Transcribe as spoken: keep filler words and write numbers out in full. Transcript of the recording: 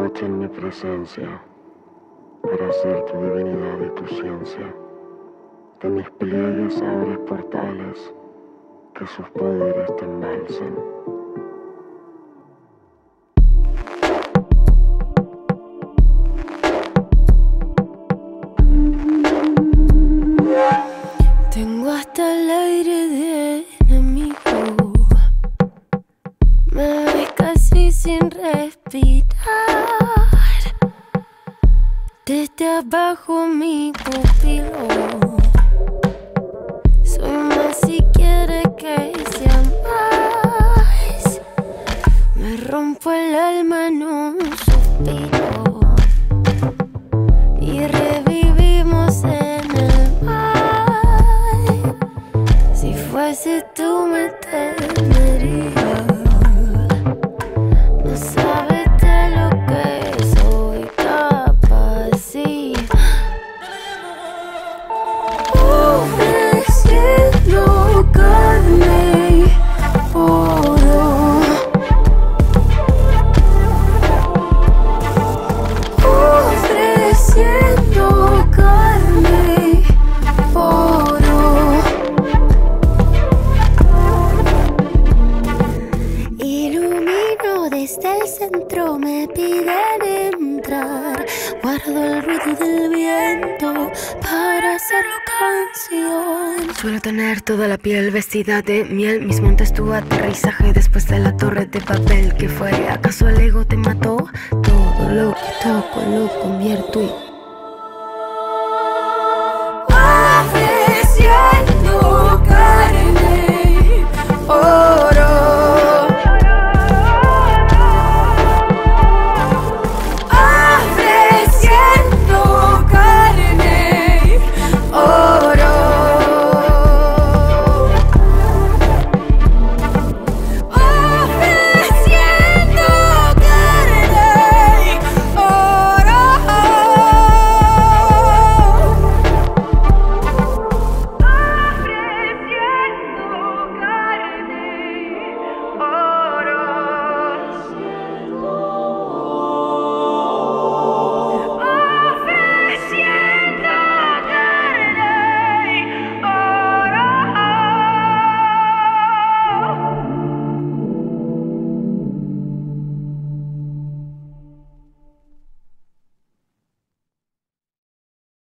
noche en mi presencia, para ser tu divinidad y tu ciencia. De mis pliegues abres portales, que sus poderes te embalsen. Tengo hasta el aire de enemigo, me ves casi sin respirar. Desde abajo mi pupilo, soy más si quiere que sea más. Me rompo el alma en un suspiro y revivimos en el mar. Si fuese tú me temería. No sabes de lo que soy capaz, sí. Ofreciendo carne y oro, ofreciendo carne y oro. Ilumino desde el centro, me piden entrar. Guardo el ruido del viento para hacerlo canción. Suelo tener toda la piel vestida de miel. Mis montes tu aterrizaje después de la torre de papel. ¿Qué fue? ¿Acaso el ego te mató? Todo lo que toco lo convierto y